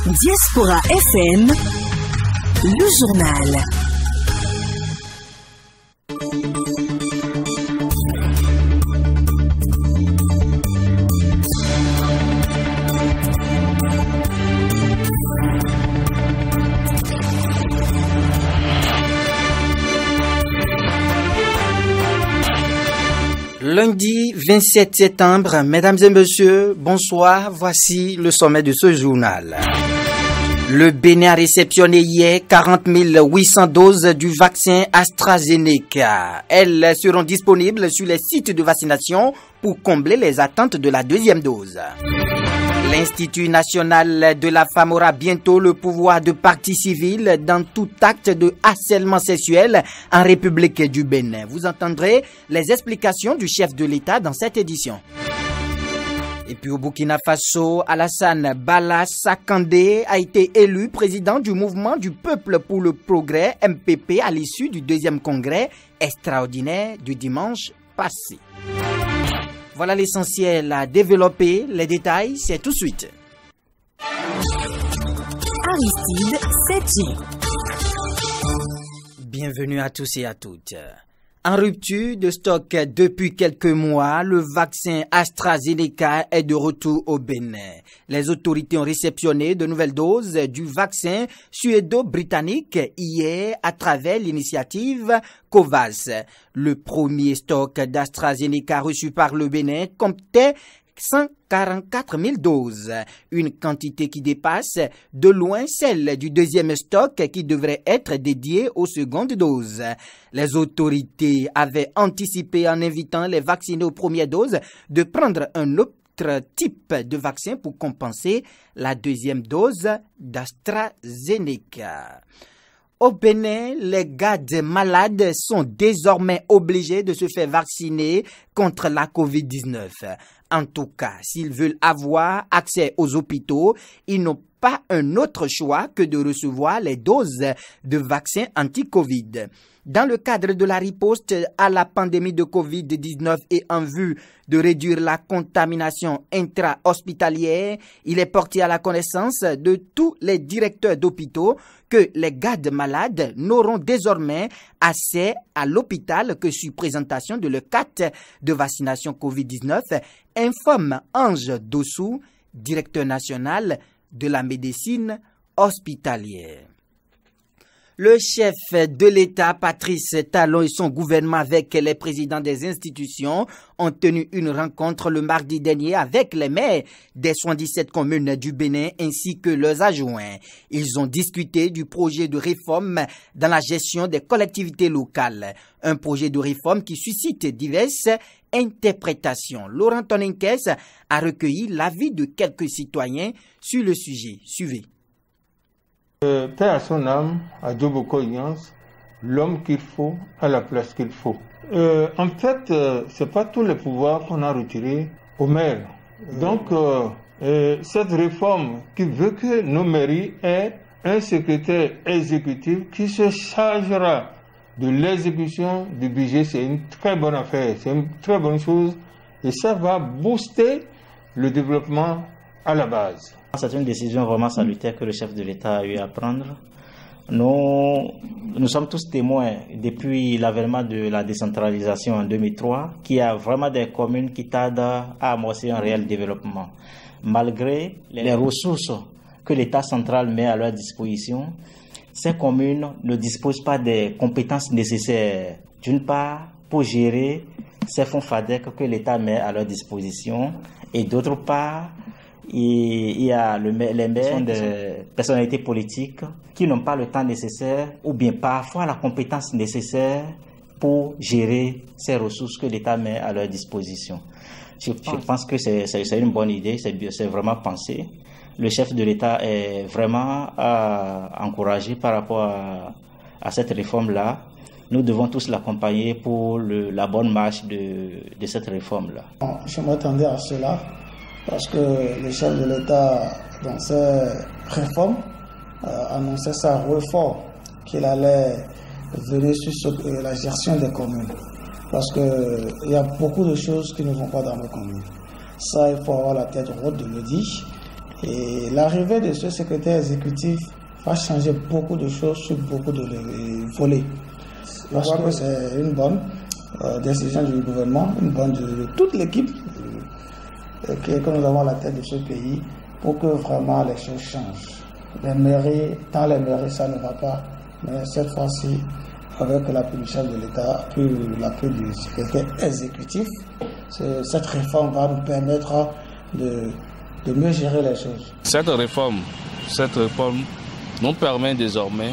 Diaspora FM, le journal. Lundi 27 septembre, mesdames et messieurs, bonsoir, voici le sommet de ce journal. Le Bénin a réceptionné hier 40 800 doses du vaccin AstraZeneca. Elles seront disponibles sur les sites de vaccination pour combler les attentes de la deuxième dose. L'Institut national de la femme aura bientôt le pouvoir de partie civile dans tout acte de harcèlement sexuel en République du Bénin. Vous entendrez les explications du chef de l'État dans cette édition. Et puis au Burkina Faso, Alassane Bala Sakandé a été élu président du mouvement du peuple pour le progrès MPP à l'issue du deuxième congrès extraordinaire du dimanche passé. Voilà l'essentiel à développer. Les détails, c'est tout de suite. Aristide Séti. Bienvenue à tous et à toutes. En rupture de stock depuis quelques mois, le vaccin AstraZeneca est de retour au Bénin. Les autorités ont réceptionné de nouvelles doses du vaccin suédo-britannique hier à travers l'initiative COVAX. Le premier stock d'AstraZeneca reçu par le Bénin comptait 144 000 doses, une quantité qui dépasse de loin celle du deuxième stock qui devrait être dédié aux secondes doses. Les autorités avaient anticipé en invitant les vaccinés aux premières doses de prendre un autre type de vaccin pour compenser la deuxième dose d'AstraZeneca. Au Bénin, les gardes malades sont désormais obligés de se faire vacciner contre la COVID-19. En tout cas, s'ils veulent avoir accès aux hôpitaux, ils n'ont pas un autre choix que de recevoir les doses de vaccins anti-Covid. Dans le cadre de la riposte à la pandémie de Covid-19 et en vue de réduire la contamination intra-hospitalière, il est porté à la connaissance de tous les directeurs d'hôpitaux que les gardes malades n'auront désormais accès à l'hôpital que sur présentation de leur carte de vaccination Covid-19, informe Ange Dossou, directeur national de la médecine hospitalière. Le chef de l'État, Patrice Talon, et son gouvernement avec les présidents des institutions ont tenu une rencontre le mardi dernier avec les maires des 77 communes du Bénin ainsi que leurs adjoints. Ils ont discuté du projet de réforme dans la gestion des collectivités locales. Un projet de réforme qui suscite diverses interprétations. Laurent Toninkès a recueilli l'avis de quelques citoyens sur le sujet. Suivez. Paix à son âme, à Dieu beaucoup ignorance, l'homme qu'il faut à la place qu'il faut. En fait, c'est pas tous les pouvoirs qu'on a retirés aux maires. Donc, cette réforme qui veut que nos mairies aient un secrétaire exécutif qui se chargera de l'exécution du budget, c'est une très bonne affaire, c'est une très bonne chose et ça va booster le développement à la base. C'est une décision vraiment salutaire que le chef de l'État a eu à prendre. Nous sommes tous témoins depuis l'avènement de la décentralisation en 2003 qu'il y a vraiment des communes qui tardent à amorcer un réel développement. Malgré les ressources que l'État central met à leur disposition, ces communes ne disposent pas des compétences nécessaires, d'une part, pour gérer ces fonds FADEC que l'État met à leur disposition, et d'autre part, il y a les maires sont des personnalités politiques qui n'ont pas le temps nécessaire ou bien parfois la compétence nécessaire pour gérer ces ressources que l'État met à leur disposition. Je pense que c'est une bonne idée, c'est vraiment pensé. Le chef de l'État est vraiment encouragé par rapport à cette réforme-là. Nous devons tous l'accompagner pour la bonne marche de cette réforme-là. Je m'attendais à cela. Parce que le chef de l'État, dans ses réformes, annonçait sa réforme, qu'il allait venir sur la gestion des communes. Parce qu'il y a beaucoup de choses qui ne vont pas dans nos communes. Ça, il faut avoir la tête haute de le dire. Et l'arrivée de ce secrétaire exécutif va changer beaucoup de choses sur beaucoup de volets. Je crois que c'est une bonne décision du gouvernement, une bonne de toute l'équipe que nous avons à la tête de ce pays pour que vraiment les choses changent. Dans les mairies, ça ne va pas, mais cette fois-ci, avec l'appui du chef de l'État, puis l'appui du secrétaire exécutif, cette réforme va nous permettre de mieux gérer les choses. Cette réforme nous permet désormais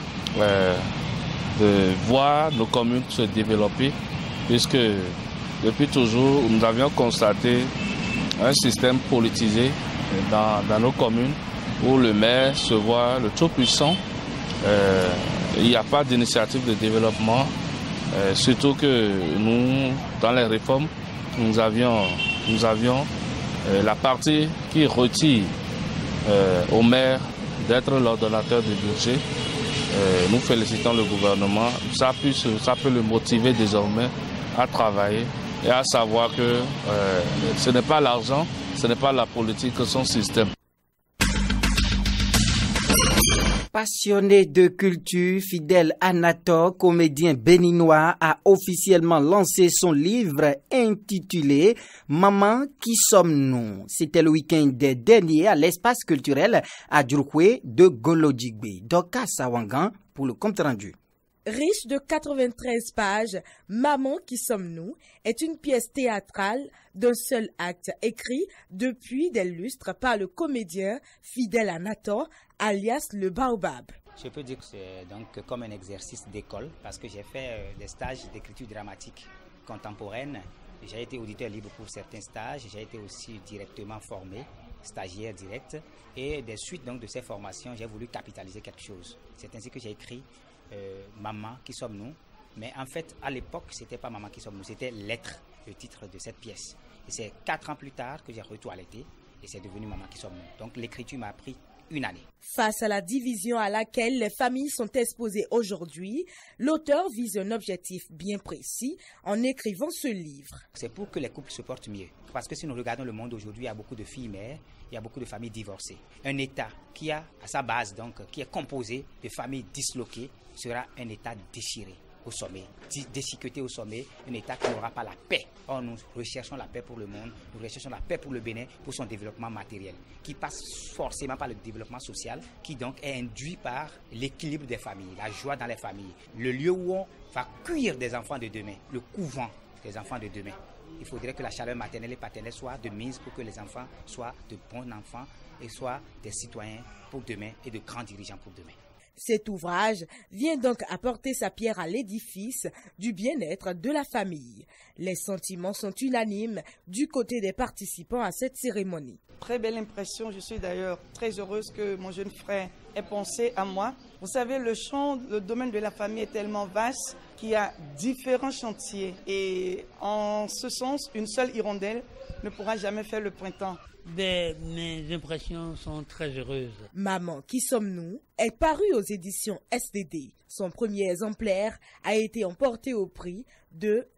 de voir nos communes se développer, puisque depuis toujours, nous avions constaté un système politisé dans nos communes où le maire se voit le tout puissant. Il n'y a pas d'initiative de développement, surtout que nous, dans les réformes, nous avions la partie qui retire au maire d'être l'ordonnateur du budget. Nous félicitons le gouvernement. Ça peut le motiver désormais à travailler et à savoir que ce n'est pas l'argent, ce n'est pas la politique, son système. Passionné de culture, Fidèle Anator, comédien béninois, a officiellement lancé son livre intitulé « Maman, qui sommes-nous ?» C'était le week-end dernier à l'espace culturel à Djourkoué de Golodjigbe. Doka Sawangan pour le compte rendu. Riche de 93 pages, Maman, qui sommes-nous est une pièce théâtrale d'un seul acte, écrit depuis des lustres par le comédien Fidèle Anator, alias le Baobab. Je peux dire que c'est donc comme un exercice d'école parce que j'ai fait des stages d'écriture dramatique contemporaine. J'ai été auditeur libre pour certains stages, j'ai été aussi directement formé, stagiaire direct, et des suites donc de ces formations, j'ai voulu capitaliser quelque chose. C'est ainsi que j'ai écrit Maman, qui sommes-nous? Mais en fait, à l'époque, c'était pas Maman, qui sommes-nous, c'était Lettre, le titre de cette pièce. Et c'est 4 ans plus tard que j'ai retoiletté et c'est devenu Maman, qui sommes-nous. Donc l'écriture m'a pris une année. Face à la division à laquelle les familles sont exposées aujourd'hui, l'auteur vise un objectif bien précis en écrivant ce livre. C'est pour que les couples se portent mieux. Parce que si nous regardons le monde aujourd'hui, il y a beaucoup de filles mères, il y a beaucoup de familles divorcées. Un État qui a à sa base, donc, qui est composé de familles disloquées, sera un État déchiré au sommet, déchiqueté au sommet, un État qui n'aura pas la paix. Or, nous recherchons la paix pour le monde, nous recherchons la paix pour le Bénin, pour son développement matériel, qui passe forcément par le développement social, qui donc est induit par l'équilibre des familles, la joie dans les familles, le lieu où on va cueillir des enfants de demain, le couvent des enfants de demain. Il faudrait que la chaleur maternelle et paternelle soit de mise pour que les enfants soient de bons enfants et soient des citoyens pour demain et de grands dirigeants pour demain. Cet ouvrage vient donc apporter sa pierre à l'édifice du bien-être de la famille. Les sentiments sont unanimes du côté des participants à cette cérémonie. Très belle impression. Je suis d'ailleurs très heureuse que mon jeune frère ait pensé à moi. Vous savez, le domaine de la famille est tellement vaste qu'il y a différents chantiers. Et en ce sens, une seule hirondelle ne pourra jamais faire le printemps. Mes impressions sont très heureuses. Maman, qui sommes-nous est paru aux éditions SDD. Son premier exemplaire a été emporté au prix de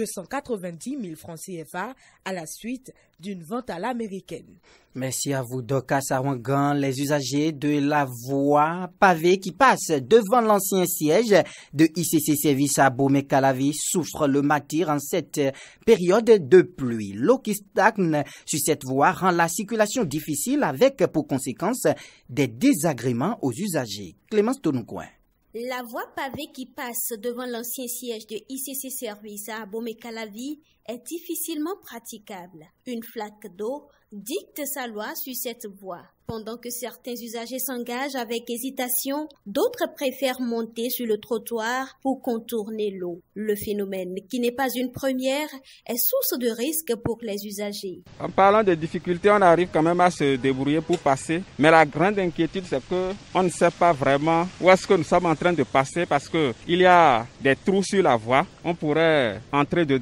290 000 francs CFA à la suite d'une vente à l'américaine. Merci à vous, Doka Sawangan. Les usagers de la voie pavée qui passe devant l'ancien siège de ICC Service à Bomé-Calavi souffrent le martyre en cette période de pluie. L'eau qui stagne sur cette voie rend la circulation difficile avec pour conséquence des désagréments aux usagers. Clémence Tounoucoin. La voie pavée qui passe devant l'ancien siège de ICC Service à Bomé-Calavi est difficilement praticable. Une flaque d'eau dicte sa loi sur cette voie. Pendant que certains usagers s'engagent avec hésitation, d'autres préfèrent monter sur le trottoir pour contourner l'eau. Le phénomène, qui n'est pas une première, est source de risque pour les usagers. En parlant de difficultés, on arrive quand même à se débrouiller pour passer. Mais la grande inquiétude, c'est qu'on ne sait pas vraiment où est-ce que nous sommes en train de passer parce qu'il y a des trous sur la voie. On pourrait entrer dedans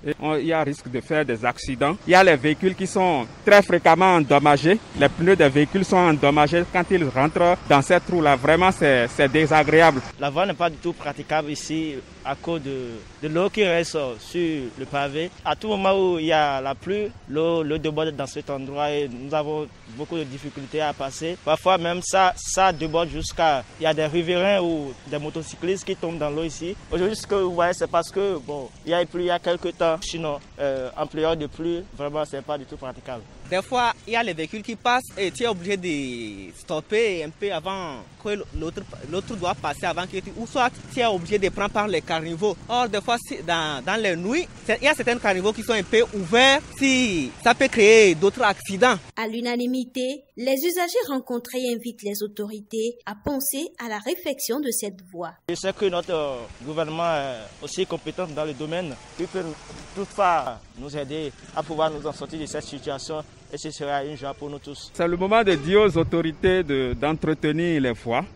et il y a risque de faire des accidents. Il y a les véhicules qui sont très fréquemment endommagés. Les pneus des véhicules sont endommagés quand ils rentrent dans ces trous-là. Vraiment, c'est désagréable. La voie n'est pas du tout praticable ici à cause de l'eau qui reste sur le pavé. À tout moment où il y a la pluie, l'eau déborde dans cet endroit et nous avons beaucoup de difficultés à passer. Parfois même ça déborde jusqu'à... Il y a des riverains ou des motocyclistes qui tombent dans l'eau ici. Aujourd'hui, ce que vous voyez, c'est parce que il y a plu il y a quelques temps. Sinon, en période de pluie, vraiment, c'est pas du tout praticable. Des fois, il y a les véhicules qui passent et tu es obligé de stopper un peu avant que l'autre doit passer avant que ou soit tu es obligé de prendre par les caniveaux. Or, des fois, dans les nuits, il y a certains caniveaux qui sont un peu ouverts. Si ça peut créer d'autres accidents. À l'unanimité, les usagers rencontrés invitent les autorités à penser à la réfection de cette voie. Je sais que notre gouvernement est aussi compétent dans le domaine, qui peut toutefois nous aider à pouvoir nous en sortir de cette situation. Et ce sera une joie pour nous tous. C'est le moment de dire aux autorités d'entretenir les voies.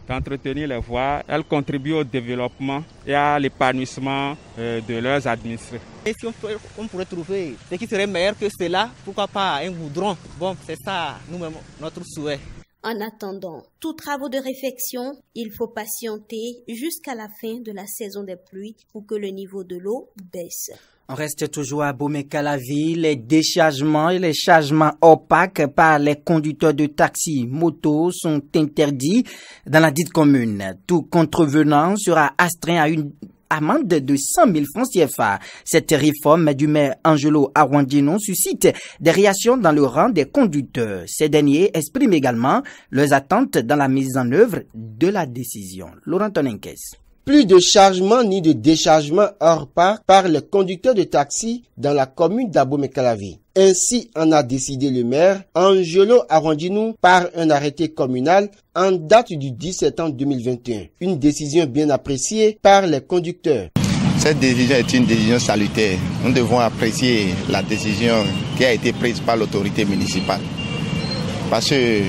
Elles contribuent au développement et à l'épanouissement de leurs administrés. Et si on pourrait trouver ce qui serait meilleur que cela, pourquoi pas un goudron? Bon, c'est ça, nous-mêmes, notre souhait. En attendant tous travaux de réfection, il faut patienter jusqu'à la fin de la saison des pluies pour que le niveau de l'eau baisse. On reste toujours à Bomé-Calavi. Les déchargements et les chargements opaques par les conducteurs de taxis, motos sont interdits dans la dite commune. Tout contrevenant sera astreint à une amende de 100 000 francs CFA. Cette réforme du maire Angelo Arwandino suscite des réactions dans le rang des conducteurs. Ces derniers expriment également leurs attentes dans la mise en œuvre de la décision. Laurent Tonenkes. Plus de chargement ni de déchargement hors parc par les conducteurs de taxi dans la commune d'Abomey-Calavi. Ainsi en a décidé le maire Angelo Arwandino par un arrêté communal en date du 10 septembre 2021. Une décision bien appréciée par les conducteurs. Cette décision est une décision salutaire. Nous devons apprécier la décision qui a été prise par l'autorité municipale. Parce que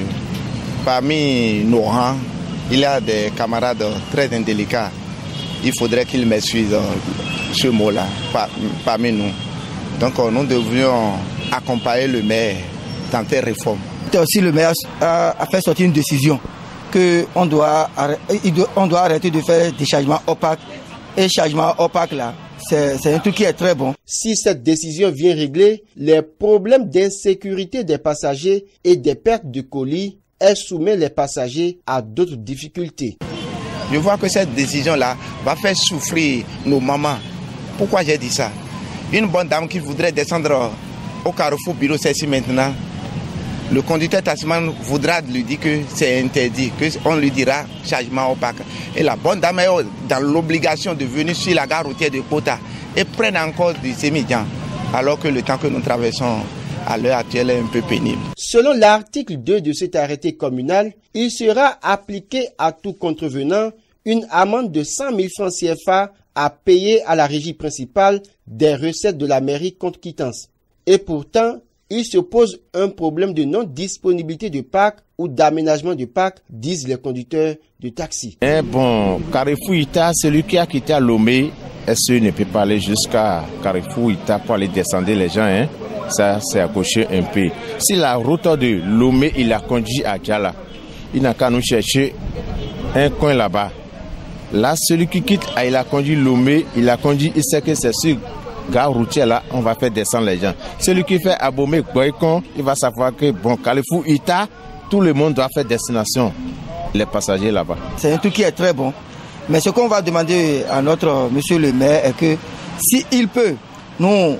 parmi nos rangs, il y a des camarades très indélicats. Il faudrait qu'ils m'excusent ce mot-là parmi nous. Donc nous devrions accompagner le maire dans ces réformes. Aussi le maire a fait sortir une décision qu'on doit arrêter de faire des chargements opaques. Et chargement opaque là, c'est un truc qui est très bon. Si cette décision vient régler les problèmes d'insécurité des passagers et des pertes de colis, elle soumet les passagers à d'autres difficultés. Je vois que cette décision-là va faire souffrir nos mamans. Pourquoi j'ai dit ça? Une bonne dame qui voudrait descendre au carrefour bureau ceci maintenant, le conducteur taximan voudra lui dire que c'est interdit, qu'on lui dira chargement opaque. Et la bonne dame est dans l'obligation de venir sur la gare routière de Kota et prendre encore du sémidjan, alors que le temps que nous traversons à l'heure actuelle est un peu pénible. Selon l'article 2 de cet arrêté communal, il sera appliqué à tout contrevenant une amende de 100 000 francs CFA à payer à la régie principale des recettes de la mairie contre quittance. Et pourtant, il se pose un problème de non-disponibilité de parc ou d'aménagement de parc, disent les conducteurs de taxi. Bon, Carrefour Ita, celui qui a quitté à Lomé, est-ce qu'il ne peut pas aller jusqu'à Carrefour Ita pour aller descendre les gens, hein? Ça, c'est à cocher un peu. Si la route de Lomé, il a conduit à Djala, il n'a qu'à nous chercher un coin là-bas. Là, celui qui quitte, il a conduit Lomé, il sait que c'est sur gare routière là, on va faire descendre les gens. Celui qui fait Abomey Boycon, il va savoir que bon, Carrefour Ita, tout le monde doit faire destination, les passagers là-bas. C'est un truc qui est très bon. Mais ce qu'on va demander à notre monsieur le maire est que s'il peut nous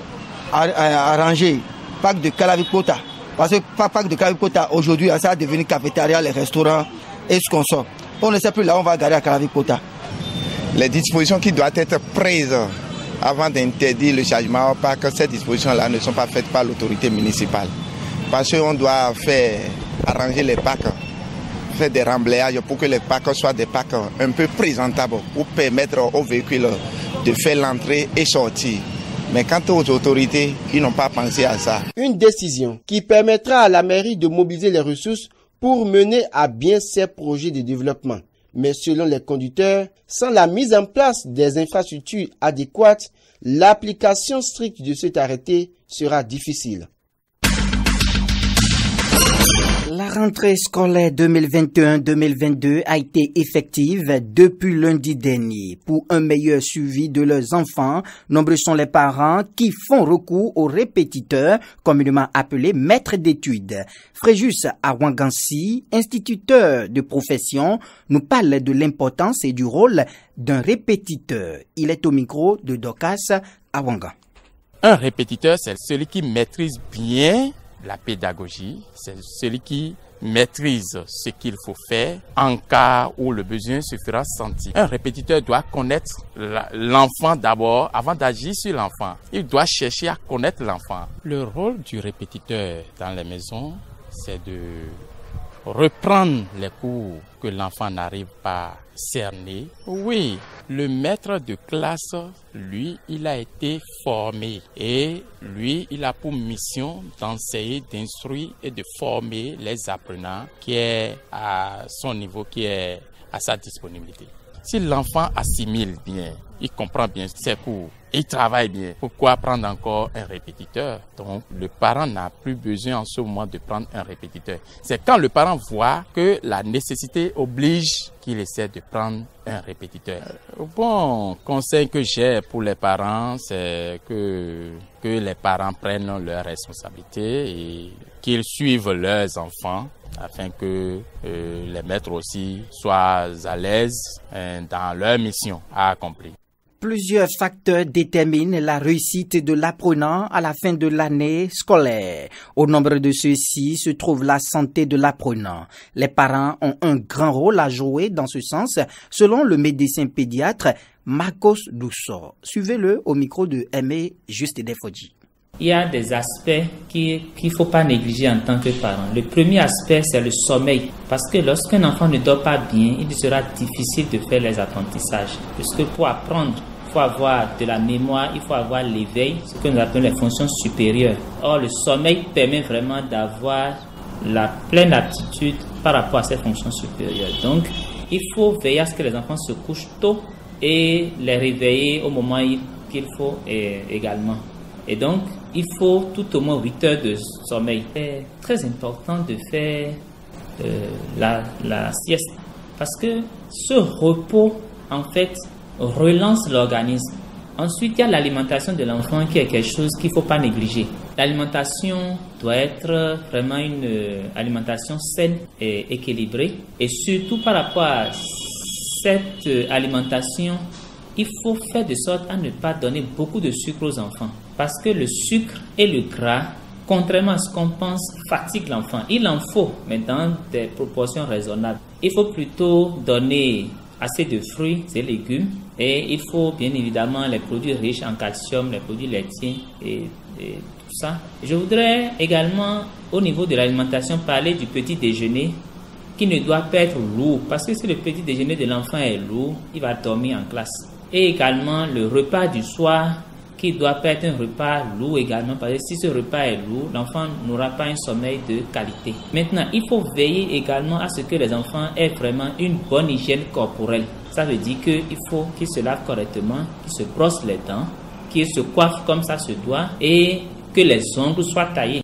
arranger parc de Calavi-Kota, parce que parc de Calavi-Kota aujourd'hui, ça a devenu cafétéria, les restaurants et ce qu'on sort. On ne sait plus là, on va garer à Calavi-Kota. Les dispositions qui doivent être prises avant d'interdire le chargement opaque, ces dispositions-là ne sont pas faites par l'autorité municipale. Parce qu'on doit arranger les parcs, faire des remblayages pour que les parcs soient des parcs un peu présentables pour permettre aux véhicules de faire l'entrée et sortir. Mais quant aux autorités, ils n'ont pas pensé à ça. Une décision qui permettra à la mairie de mobiliser les ressources pour mener à bien ses projets de développement. Mais selon les conducteurs, sans la mise en place des infrastructures adéquates, l'application stricte de cet arrêté sera difficile. La rentrée scolaire 2021-2022 a été effective depuis lundi dernier. Pour un meilleur suivi de leurs enfants, nombreux sont les parents qui font recours aux répétiteurs, communément appelés maîtres d'études. Fréjus Awangansi, instituteur de profession, nous parle de l'importance et du rôle d'un répétiteur. Il est au micro de Dokas Awanga. Un répétiteur, c'est celui qui maîtrise bien la pédagogie, c'est celui qui maîtrise ce qu'il faut faire en cas où le besoin se fera sentir. Un répétiteur doit connaître l'enfant d'abord avant d'agir sur l'enfant. Il doit chercher à connaître l'enfant. Le rôle du répétiteur dans les maisons, c'est de reprendre les cours que l'enfant n'arrive pas à cerner. Oui, le maître de classe, lui, il a été formé et lui, il a pour mission d'enseigner, d'instruire et de former les apprenants qui est à son niveau, qui est à sa disponibilité. Si l'enfant assimile bien, il comprend bien ses cours, il travaille bien, pourquoi prendre encore un répétiteur? Donc, le parent n'a plus besoin en ce moment de prendre un répétiteur. C'est quand le parent voit que la nécessité oblige qu'il essaie de prendre un répétiteur. Bon, conseil que j'ai pour les parents, c'est que les parents prennent leurs responsabilités et qu'ils suivent leurs enfants afin que les maîtres aussi soient à l'aise dans leur mission à accomplir. Plusieurs facteurs déterminent la réussite de l'apprenant à la fin de l'année scolaire. Au nombre de ceux-ci se trouve la santé de l'apprenant. Les parents ont un grand rôle à jouer dans ce sens, selon le médecin pédiatre Marcos Doussor. Suivez-le au micro de Aimé Juste Defodji. Il y a des aspects qu'il ne faut pas négliger en tant que parent. Le premier aspect, c'est le sommeil. Parce que lorsqu'un enfant ne dort pas bien, il sera difficile de faire les apprentissages. Parce que pour apprendre, il faut avoir de la mémoire, il faut avoir l'éveil, ce que nous appelons les fonctions supérieures. Or, le sommeil permet vraiment d'avoir la pleine aptitude par rapport à ces fonctions supérieures. Donc, il faut veiller à ce que les enfants se couchent tôt et les réveiller au moment qu'il faut également. Et donc, il faut tout au moins 8 heures de sommeil. C'est très important de faire la sieste parce que ce repos, en fait, relance l'organisme. Ensuite, il y a l'alimentation de l'enfant qui est quelque chose qu'il ne faut pas négliger. L'alimentation doit être vraiment une alimentation saine et équilibrée. Et surtout par rapport à cette alimentation, il faut faire de sorte à ne pas donner beaucoup de sucre aux enfants. Parce que le sucre et le gras, contrairement à ce qu'on pense, fatiguent l'enfant. Il en faut, mais dans des proportions raisonnables. Il faut plutôt donner assez de fruits et légumes. Et il faut bien évidemment les produits riches en calcium, les produits laitiers et tout ça. Je voudrais également, au niveau de l'alimentation, parler du petit déjeuner qui ne doit pas être lourd. Parce que si le petit déjeuner de l'enfant est lourd, il va dormir en classe. Et également le repas du soir qui doit pas être un repas lourd également, parce que si ce repas est lourd, l'enfant n'aura pas un sommeil de qualité. Maintenant, il faut veiller également à ce que les enfants aient vraiment une bonne hygiène corporelle. Ça veut dire qu'il faut qu'ils se lavent correctement, qu'ils se brossent les dents, qu'ils se coiffent comme ça se doit et que les ongles soient taillés.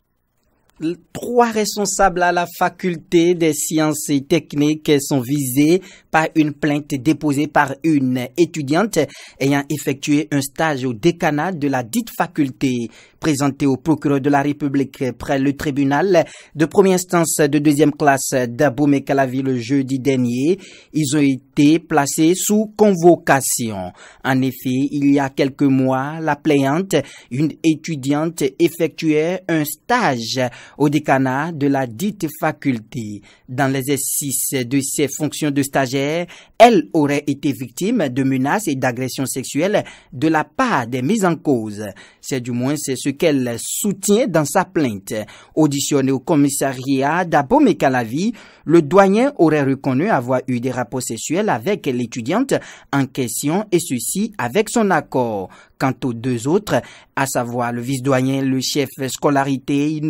3 responsables à la faculté des sciences et techniques sont visés par une plainte déposée par une étudiante ayant effectué un stage au décanat de la dite faculté. Présentés au procureur de la République près le tribunal de première instance de 2e classe d'Abomey-Calavi le jeudi dernier, ils ont été placés sous convocation. En effet, il y a quelques mois, la plaignante, une étudiante, effectuait un stage au décanat de la dite faculté. Dans l'exercice de ses fonctions de stagiaire, elle aurait été victime de menaces et d'agressions sexuelles de la part des mises en cause. C'est du moins ce qu'elle soutient dans sa plainte. Auditionné au commissariat d'Abomey-Calavi, le doyen aurait reconnu avoir eu des rapports sexuels avec l'étudiante en question et ceci avec son accord. Quant aux 2 autres, à savoir le vice-doyen et le chef scolarité, ils n'ont pas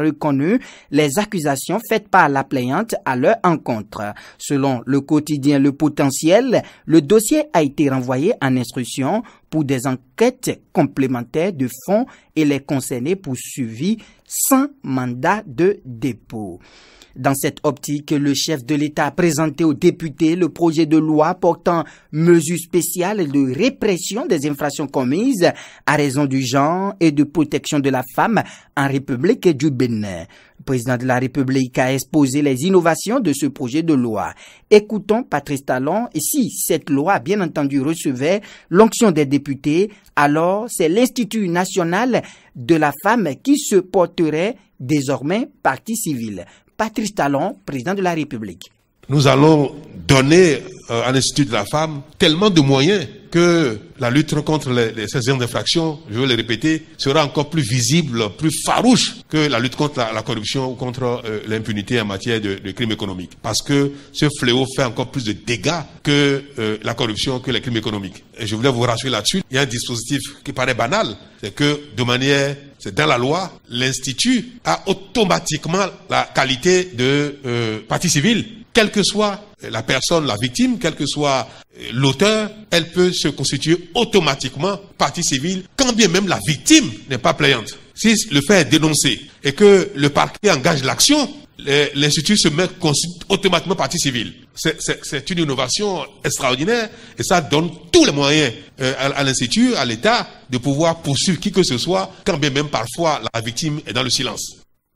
reconnu les accusations faites par la plaignante à leur encontre. Selon le quotidien Le Potentiel, le dossier a été renvoyé en instruction pour des enquêtes complémentaires de fond et les concernés poursuivis sans mandat de dépôt. Dans cette optique, le chef de l'État a présenté aux députés le projet de loi portant mesures spéciales de répression des infractions commises à raison du genre et de protection de la femme en République du Bénin. Le président de la République a exposé les innovations de ce projet de loi. Écoutons Patrice Talon. Et si cette loi, bien entendu, recevait l'onction des députés, alors c'est l'Institut national de la femme qui se porterait désormais partie civile. Patrice Talon, président de la République. Nous allons donner à l'Institut de la femme tellement de moyens que la lutte contre ces infractions, je veux le répéter, sera encore plus visible, plus farouche que la lutte contre la corruption ou contre l'impunité en matière de crimes économiques. Parce que ce fléau fait encore plus de dégâts que la corruption, que les crimes économiques. Et je voulais vous rassurer là-dessus. Il y a un dispositif qui paraît banal, c'est que c'est dans la loi, l'Institut a automatiquement la qualité de partie civile. Quelle que soit la personne, la victime, quel que soit l'auteur, elle peut se constituer automatiquement partie civile, quand bien même la victime n'est pas plaignante. Si le fait est dénoncé et que le parquet engage l'action, l'Institut se met automatiquement partie civile. C'est une innovation extraordinaire et ça donne tous les moyens à l'Institut, à l'État, de pouvoir poursuivre qui que ce soit, quand bien même parfois la victime est dans le silence.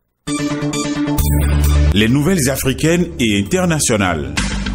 Les nouvelles africaines et internationales.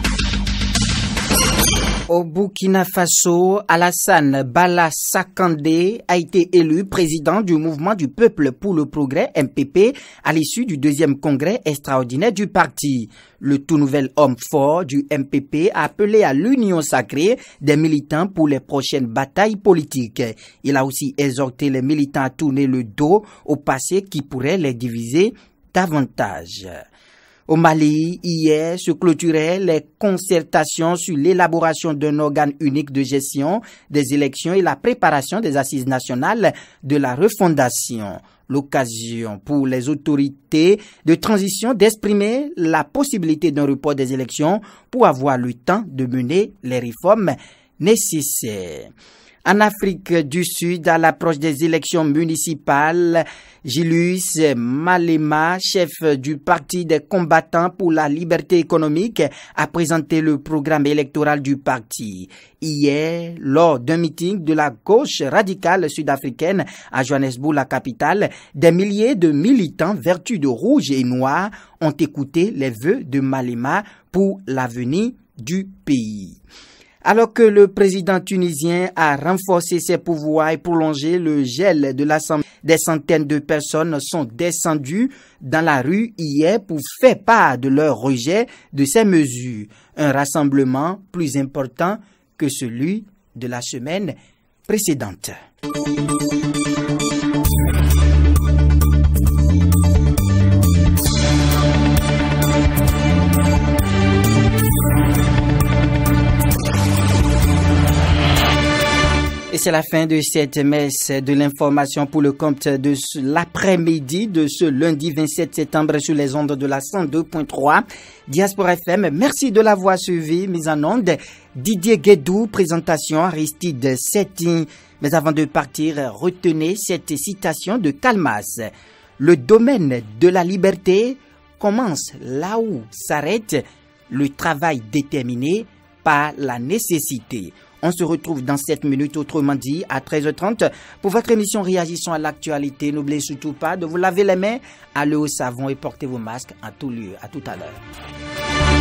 Au Burkina Faso, Alassane Bala Sakandé a été élu président du mouvement du peuple pour le progrès MPP à l'issue du deuxième congrès extraordinaire du parti. Le tout nouvel homme fort du MPP a appelé à l'union sacrée des militants pour les prochaines batailles politiques. Il a aussi exhorté les militants à tourner le dos au passé qui pourrait les diviser davantage. Au Mali, hier, se clôturaient les concertations sur l'élaboration d'un organe unique de gestion des élections et la préparation des assises nationales de la refondation. L'occasion pour les autorités de transition d'exprimer la possibilité d'un report des élections pour avoir le temps de mener les réformes nécessaires. En Afrique du Sud, à l'approche des élections municipales, Julius Malema, chef du Parti des combattants pour la liberté économique, a présenté le programme électoral du parti. Hier, lors d'un meeting de la gauche radicale sud-africaine à Johannesburg, la capitale, des milliers de militants vertus de rouge et noir ont écouté les vœux de Malema pour l'avenir du pays. Alors que le président tunisien a renforcé ses pouvoirs et prolongé le gel de l'Assemblée, des centaines de personnes sont descendues dans la rue hier pour faire part de leur rejet de ces mesures. Un rassemblement plus important que celui de la semaine précédente. Et c'est la fin de cette messe de l'information pour le compte de l'après-midi de ce lundi 27 septembre sur les ondes de la 102.3 Diaspora FM. Merci de l'avoir suivi. Mise en onde, Didier Guédou, présentation Aristide Setin. Mais avant de partir, retenez cette citation de Kalmas. Le domaine de la liberté commence là où s'arrête le travail déterminé par la nécessité. On se retrouve dans 7 minutes, autrement dit, à 13h30 pour votre émission Réagissons à l'actualité. N'oubliez surtout pas de vous laver les mains, allez au savon et portez vos masques en tout lieu. À tout à l'heure.